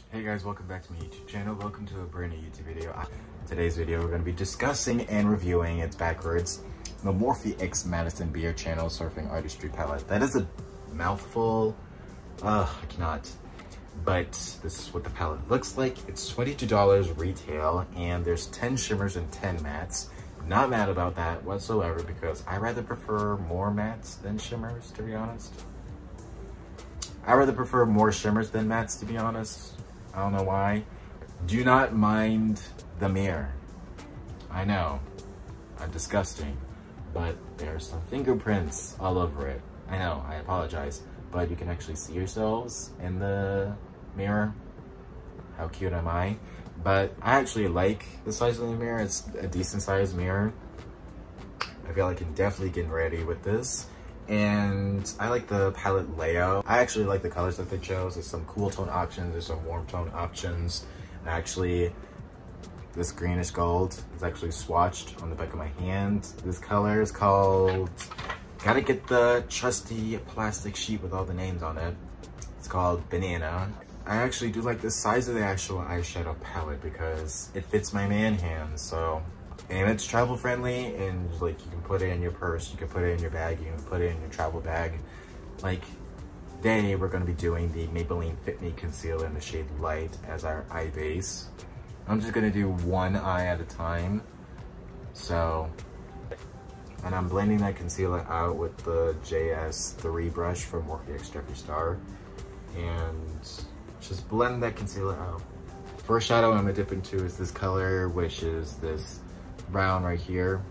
Hey guys, welcome back to my YouTube channel. Welcome to a brand new YouTube video. In today's video, we're going to be discussing and reviewing, it's backwards, the Morphe X Madison Beer Channel Surfing Artistry Palette. That is a mouthful. I cannot. But this is what the palette looks like. It's $22 retail, and there's 10 shimmers and 10 mattes. Not mad about that whatsoever because I rather prefer more mattes than shimmers, to be honest. I rather prefer more shimmers than mattes, to be honest. I don't know why. Do not mind the mirror. I know, I'm disgusting, but there's some fingerprints all over it. I know, I apologize, but you can actually see yourselves in the mirror. How cute am I? But I actually like the size of the mirror. It's a decent sized mirror. I feel like I can definitely get ready with this. And I like the palette layout. I actually like the colors that they chose. There's some cool tone options, there's some warm tone options. And actually, this greenish gold is actually swatched on the back of my hand. This color is called, gotta get the trusty plastic sheet with all the names on it. It's called Banana. I actually do like the size of the actual eyeshadow palette because it fits my man hands, so. And it's travel friendly, and like you can put it in your purse, you can put it in your bag, you can put it in your travel bag. Like today we're gonna be doing the Maybelline Fit Me Concealer in the shade Light as our eye base. I'm just gonna do one eye at a time. So, and I'm blending that concealer out with the JS3 brush from Morphe X Jeffree Star. And just blend that concealer out. First shadow I'm gonna dip into is this color, which is this brown right here.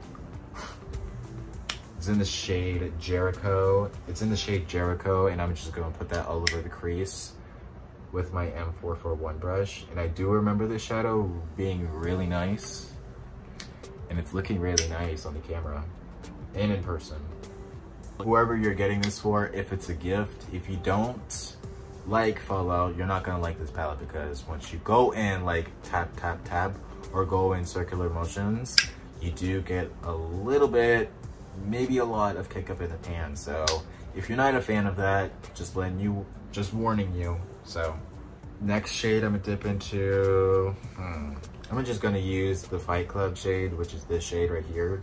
It's in the shade Jericho. It's in the shade Jericho, and I'm just gonna put that all over the crease with my M441 brush. And I do remember this shadow being really nice, and it's looking really nice on the camera and in person. Whoever you're getting this for, if it's a gift, if you don't like Fallout, you're not gonna like this palette because once you go in like tap, tap, tap, or go in circular motions, you do get a little bit, maybe a lot of kick up in the pan. So if you're not a fan of that, just warning you. So next shade I'm gonna dip into, I'm just gonna use the Fight Club shade, which is this shade right here.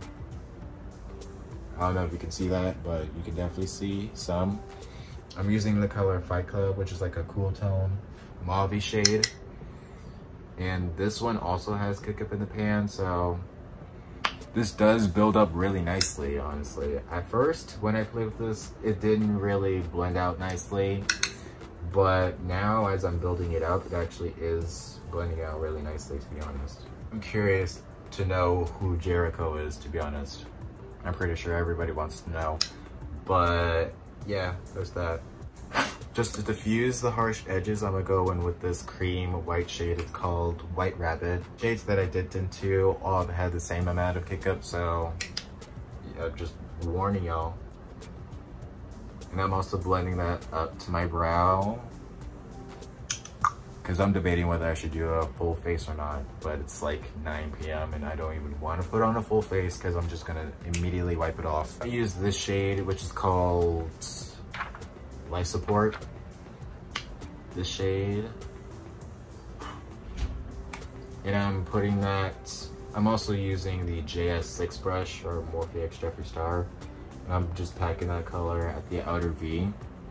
I don't know if you can see that, but you can definitely see some. I'm using the color Fight Club, which is like a cool tone mauve shade. And this one also has kick up in the pan, so this does build up really nicely, honestly. At first, when I played with this, it didn't really blend out nicely, but now as I'm building it up, it actually is blending out really nicely, to be honest. I'm curious to know who Jericho is, to be honest. I'm pretty sure everybody wants to know, but yeah, there's that. Just to diffuse the harsh edges, I'm gonna go in with this cream white shade. It's called White Rabbit. Shades that I dipped into all had the same amount of kick up, so yeah, just warning y'all. And I'm also blending that up to my brow because I'm debating whether I should do a full face or not, but it's like 9 p.m. and I don't even want to put on a full face because I'm just gonna immediately wipe it off. I use this shade, which is called Life Support. This shade. And I'm putting that, I'm also using the JS6 brush or Morphe X Jeffree Star. And I'm just packing that color at the outer V.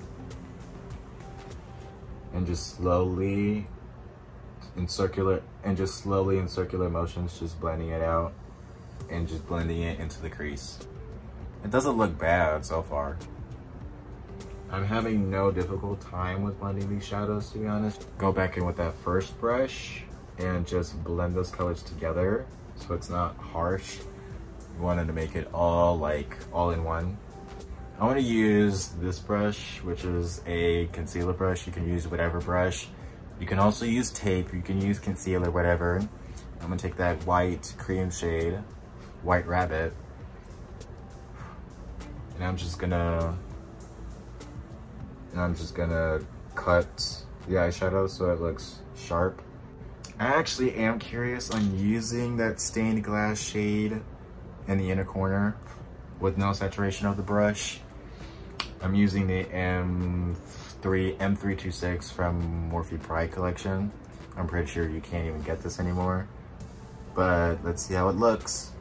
And just slowly in circular motions, just blending it out and just blending it into the crease. It doesn't look bad so far. I'm having no difficult time with blending these shadows, to be honest. Go back in with that first brush and just blend those colors together so it's not harsh. You wanted to make it all in one. I want to use this brush, which is a concealer brush. You can use whatever brush. You can also use tape, you can use concealer, whatever. I'm gonna take that white cream shade, White Rabbit, and I'm just gonna cut the eyeshadow so it looks sharp. I actually am curious on using that stained glass shade in the inner corner with no saturation of the brush. I'm using the M326 from Morphe Pride collection. I'm pretty sure you can't even get this anymore, but let's see how it looks.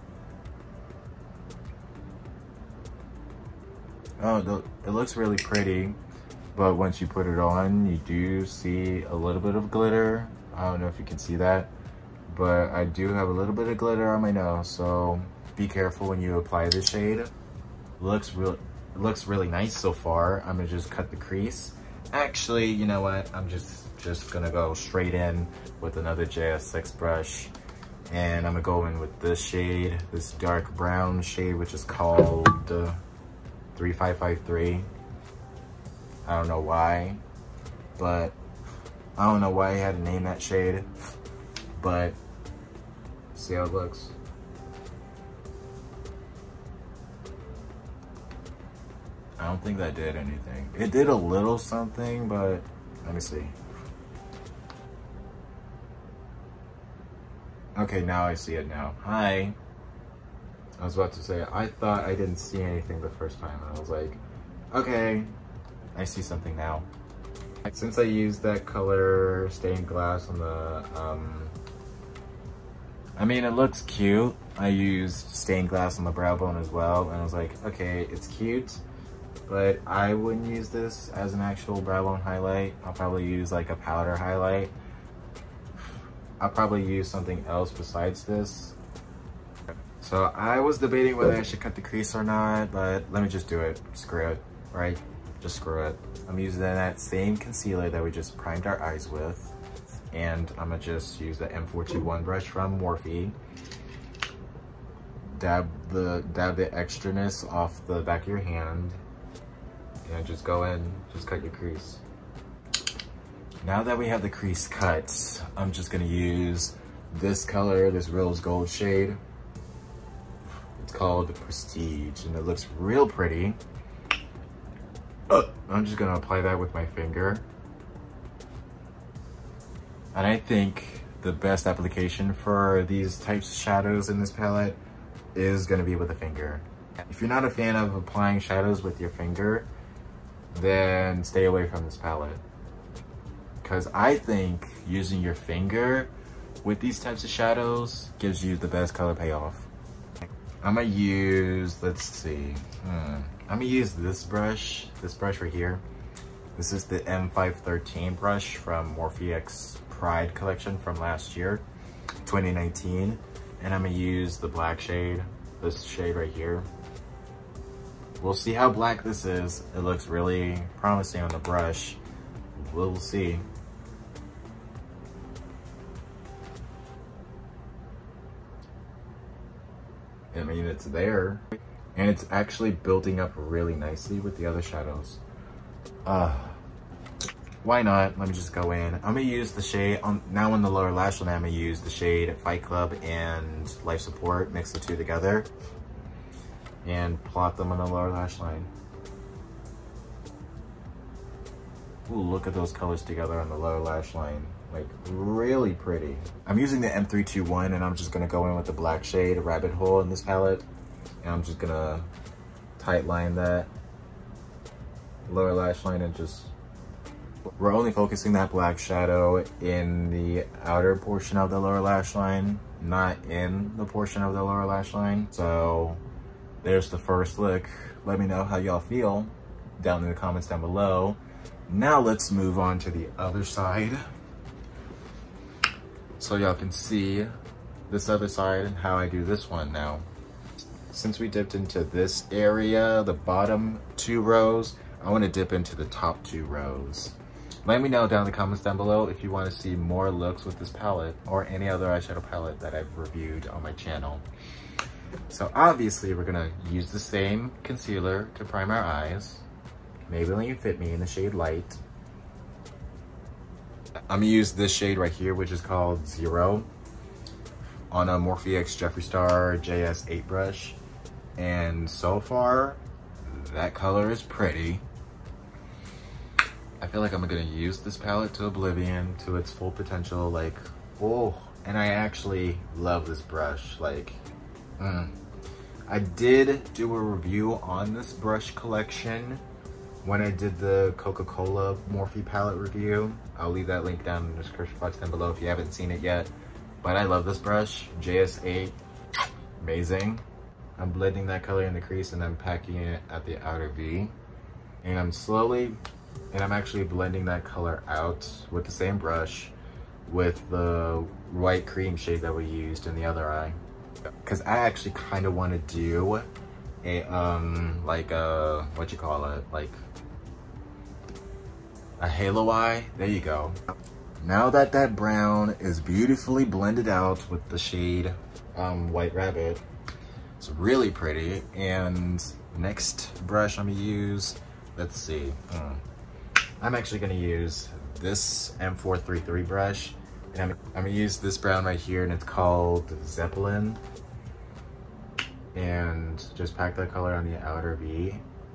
Oh, it looks really pretty, but once you put it on, you do see a little bit of glitter. I don't know if you can see that, but I do have a little bit of glitter on my nose, so be careful when you apply this shade. It looks really nice so far. I'm gonna just cut the crease. Actually, you know what? I'm just gonna go straight in with another JS6 brush, and I'm gonna go in with this shade, this dark brown shade, which is called 3553. I don't know why, but I don't know why I had to name that shade, but see how it looks. I don't think that did anything. It did a little something, but let me see. Okay, now I see it now. Hi. I was about to say, I thought I didn't see anything the first time. And I was like, okay, I see something now. Since I used that color stained glass on the, I mean, it looks cute. I used stained glass on the brow bone as well. And I was like, okay, it's cute, but I wouldn't use this as an actual brow bone highlight. I'll probably use like a powder highlight. I'll probably use something else besides this. So I was debating whether I should cut the crease or not, but let me just do it. Screw it, right? Just screw it. I'm using that same concealer that we just primed our eyes with, and I'm gonna just use the M421 brush from Morphe. Dab the extraness off the back of your hand, and just go in, just cut your crease. Now that we have the crease cut, I'm just gonna use this color, this rose gold shade. It's called Prestige, and it looks real pretty. I'm just gonna apply that with my finger. And I think the best application for these types of shadows in this palette is gonna be with a finger. If you're not a fan of applying shadows with your finger, then stay away from this palette. Because I think using your finger with these types of shadows gives you the best color payoff. I'm gonna use, let's see, I'm gonna use this brush right here. This is the M513 brush from Morphe X Pride collection from last year, 2019. And I'm gonna use the black shade, this shade right here. We'll see how black this is. It looks really promising on the brush. We'll see. I mean, it's there, and it's actually building up really nicely with the other shadows. Why not? Let me just go in. I'm gonna use the shade now on the lower lash line. I'm gonna use the shade Fight Club and Life Support, mix the two together and plot them on the lower lash line. Ooh, look at those colors together on the lower lash line. Like, really pretty. I'm using the M321, and I'm just gonna go in with the black shade Rabbit Hole in this palette, and I'm just gonna tight line that lower lash line, and just, we're only focusing that black shadow in the outer portion of the lower lash line, not in the portion of the lower lash line. So there's the first look. Let me know how y'all feel down in the comments down below. Now let's move on to the other side, so y'all can see this other side and how I do this one now. Since we dipped into this area, the bottom 2 rows, I want to dip into the top 2 rows. Let me know down in the comments down below if you want to see more looks with this palette or any other eyeshadow palette that I've reviewed on my channel. So obviously we're gonna use the same concealer to prime our eyes. Maybelline Fit Me in the shade Light. I'm gonna use this shade right here, which is called Zero, on a Morphe X Jeffree Star JS8 brush. And so far, that color is pretty. I feel like I'm gonna use this palette to oblivion, to its full potential. Like, oh, and I actually love this brush. Like, I did do a review on this brush collection when I did the Coca-Cola Morphe palette review. I'll leave that link down in the description box down below if you haven't seen it yet. But I love this brush, JS8, amazing. I'm blending that color in the crease and I'm packing it at the outer V. And I'm actually blending that color out with the same brush with the white cream shade that we used in the other eye. Cause I actually kind of want to do a, like a, what you call it? Like a halo eye. There you go. Now that that brown is beautifully blended out with the shade White Rabbit, it's really pretty. And next brush I'm gonna use, let's see. I'm actually gonna use this M433 brush. And I'm gonna use this brown right here, and it's called Zeppelin. And just pack that color on the outer V.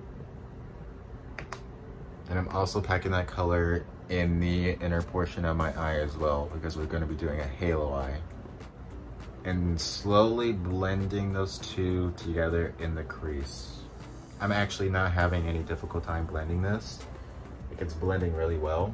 And I'm also packing that color in the inner portion of my eye as well, because we're gonna be doing a halo eye. And slowly blending those two together in the crease. I'm actually not having any difficult time blending this. It's blending really well.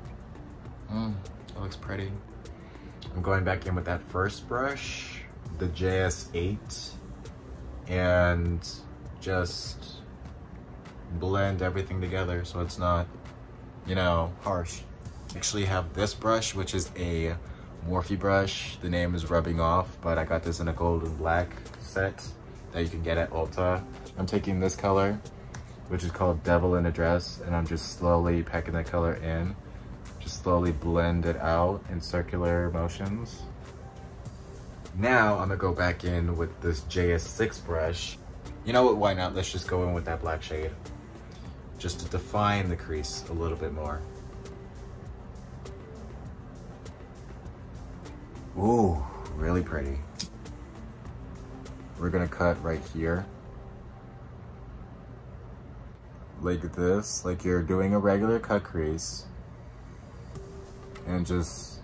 It looks pretty. I'm going back in with that first brush, the JS8, and just blend everything together so it's not, you know, harsh. I actually have this brush, which is a Morphe brush. The name is Rubbing Off, but I got this in a gold and black set that you can get at Ulta. I'm taking this color, which is called Devil in a Dress, and I'm just slowly packing that color in. Just slowly blend it out in circular motions. Now I'm gonna go back in with this JS6 brush. You know what, why not? Let's just go in with that black shade, just to define the crease a little bit more. Ooh, really pretty. We're gonna cut right here. Like this, like you're doing a regular cut crease. And just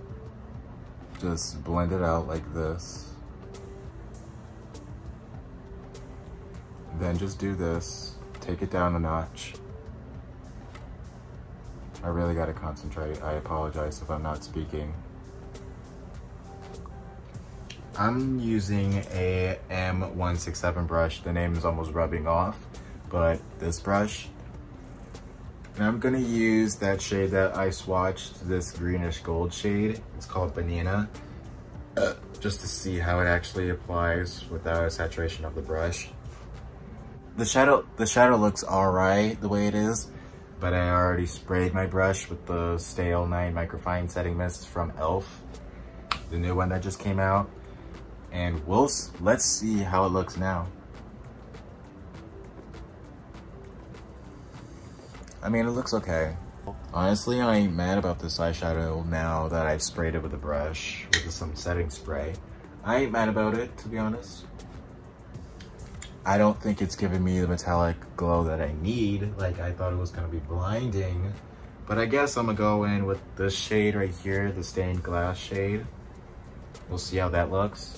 blend it out like this. Then just do this, take it down a notch. I really gotta concentrate. I apologize if I'm not speaking. I'm using a M167 brush. The name is almost rubbing off, but this brush. And I'm gonna use that shade that I swatched, this greenish gold shade. It's called Banana, just to see how it actually applies without a saturation of the brush. The shadow looks all right the way it is, but I already sprayed my brush with the Stay All Night Microfine Setting Mist from e.l.f., the new one that just came out. And let's see how it looks now. I mean, it looks okay. Honestly, I ain't mad about this eyeshadow now that I've sprayed it with a brush with some setting spray. I ain't mad about it, to be honest. I don't think it's giving me the metallic glow that I need. Like, I thought it was gonna be blinding. But I guess I'm gonna go in with this shade right here, the stained glass shade. We'll see how that looks.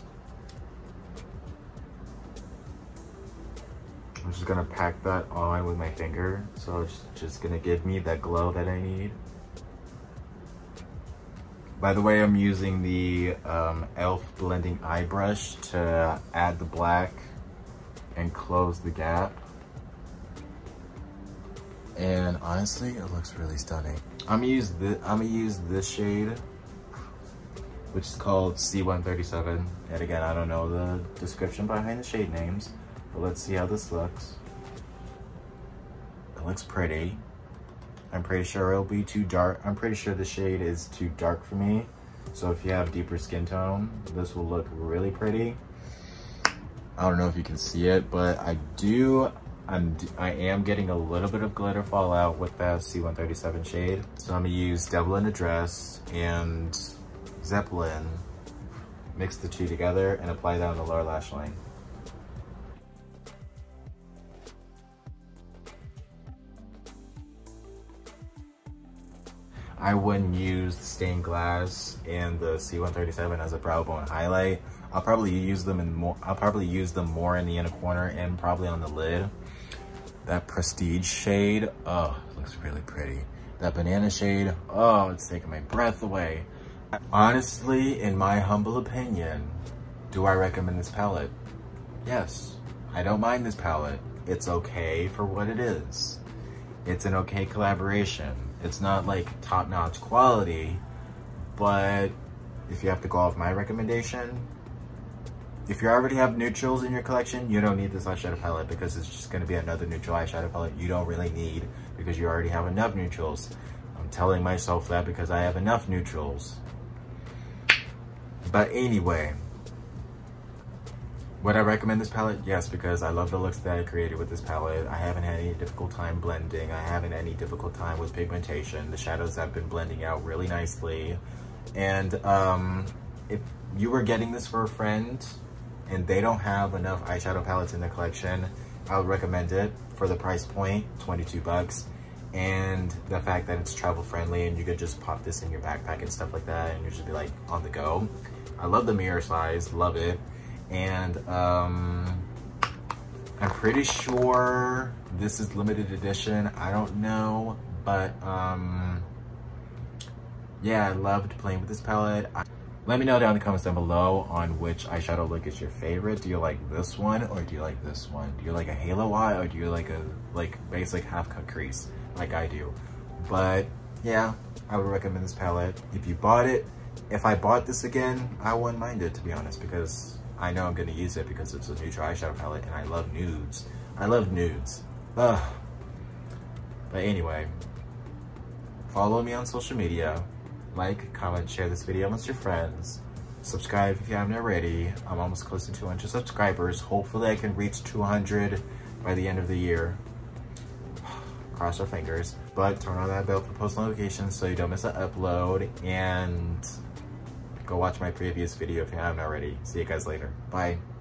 I'm just gonna pack that on with my finger, so it's just gonna give me that glow that I need. By the way, I'm using the e.l.f. blending eye brush to add the black and close the gap. And honestly, it looks really stunning. I'm gonna use this shade, which is called C137. And again, I don't know the description behind the shade names. But let's see how this looks. It looks pretty. I'm pretty sure it'll be too dark. I'm pretty sure the shade is too dark for me. So if you have deeper skin tone, this will look really pretty. I don't know if you can see it, but I am getting a little bit of glitter fallout with that C137 shade. So I'm gonna use Devil in a Dress and Zeppelin, mix the two together and apply that on the lower lash line. I wouldn't use the stained glass and the C137 as a brow bone highlight. I'll probably use them more in the inner corner and probably on the lid. That Prestige shade, oh, it looks really pretty. That banana shade, oh, it's taking my breath away. Honestly, in my humble opinion, do I recommend this palette? Yes, I don't mind this palette. It's okay for what it is. It's an okay collaboration. It's not like top-notch quality, but if you have to go off my recommendation, if you already have neutrals in your collection, you don't need this eyeshadow palette because it's just going to be another neutral eyeshadow palette you don't really need because you already have enough neutrals. I'm telling myself that because I have enough neutrals. But anyway, would I recommend this palette? Yes, because I love the looks that I created with this palette. I haven't had any difficult time blending. I haven't had any difficult time with pigmentation. The shadows have been blending out really nicely. And if you were getting this for a friend and they don't have enough eyeshadow palettes in their collection, I would recommend it for the price point, 22 bucks. And the fact that it's travel friendly and you could just pop this in your backpack and stuff like that and you just be like on the go. I love the mirror size, love it. And I'm pretty sure this is limited edition. I don't know, but yeah, I loved playing with this palette. Let me know down in the comments down below on which eyeshadow look is your favorite. Do you like this one or do you like this one? Do you like a halo eye or do you like a basic half cut crease like I do? But yeah, I would recommend this palette. If you bought it, if I bought this again, I wouldn't mind it, to be honest, because I know I'm gonna use it because it's a neutral eyeshadow palette and I love nudes. I love nudes. Ugh. But anyway, follow me on social media. Like, comment, share this video amongst your friends. Subscribe if you haven't already. I'm almost close to 200 subscribers. Hopefully I can reach 200 by the end of the year. Cross our fingers. But turn on that bell for post notifications so you don't miss an upload. And go watch my previous video if you haven't already. See you guys later. Bye.